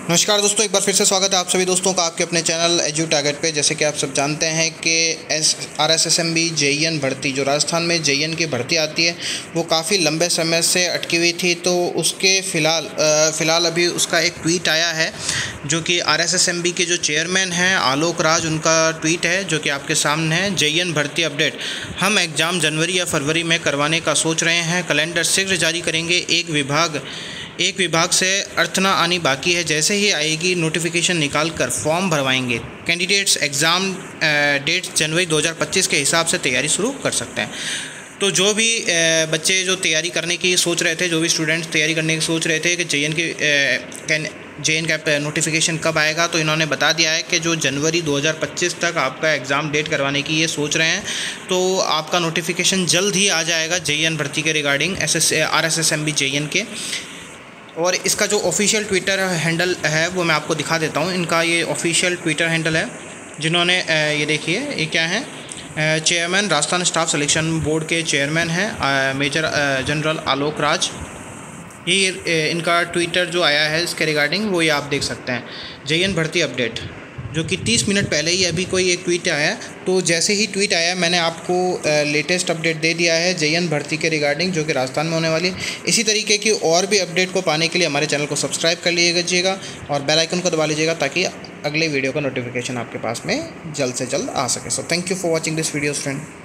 नमस्कार दोस्तों, एक बार फिर से स्वागत है आप सभी दोस्तों का आपके अपने चैनल एजू टारगेट पे। जैसे कि आप सब जानते हैं कि RSSMB JEN भर्ती, जो राजस्थान में JEN की भर्ती आती है, वो काफ़ी लंबे समय से अटकी हुई थी। तो उसके फ़िलहाल अभी उसका एक ट्वीट आया है, जो कि RSSMB के जो चेयरमैन हैं आलोक राज, उनका ट्वीट है जो कि आपके सामने है। JEN भर्ती अपडेट, हम एग्ज़ाम जनवरी या फरवरी में करवाने का सोच रहे हैं। कैलेंडर शीघ्र जारी करेंगे। एक विभाग से अर्थना आनी बाकी है। जैसे ही आएगी नोटिफिकेशन निकाल कर फॉर्म भरवाएंगे। कैंडिडेट्स एग्ज़ाम डेट जनवरी 2025 के हिसाब से तैयारी शुरू कर सकते हैं। तो जो भी बच्चे जो तैयारी करने की सोच रहे थे, जो भी स्टूडेंट्स तैयारी करने की सोच रहे थे कि JEN का नोटिफिकेशन कब आएगा, तो इन्होंने बता दिया है कि जो जनवरी 2025 तक आपका एग्ज़ाम डेट करवाने की ये सोच रहे हैं। तो आपका नोटिफिकेशन जल्द ही आ जाएगा JEN भर्ती के रिगार्डिंग RSSMB JEN के। और इसका जो ऑफिशियल ट्विटर हैंडल है वो मैं आपको दिखा देता हूँ। इनका ये ऑफिशियल ट्विटर हैंडल है, जिन्होंने ये देखिए, ये क्या है, chairman Rajasthan staff selection board के चेयरमैन हैं मेजर जनरल आलोक राज। ये इनका ट्विटर जो आया है इसके रिगार्डिंग, वो ये आप देख सकते हैं। JEN भर्ती अपडेट, जो कि 30 मिनट पहले ही अभी कोई एक ट्वीट आया है। तो जैसे ही ट्वीट आया मैंने आपको लेटेस्ट अपडेट दे दिया है JEN भर्ती के रिगार्डिंग, जो कि राजस्थान में होने वाली है। इसी तरीके की और भी अपडेट को पाने के लिए हमारे चैनल को सब्सक्राइब कर लीजिएगा और बेल आइकन को दबा लीजिएगा, ताकि अगले वीडियो का नोटिफिकेशन आपके पास में जल्द से जल्द आ सके। So thank you for watching this video friend.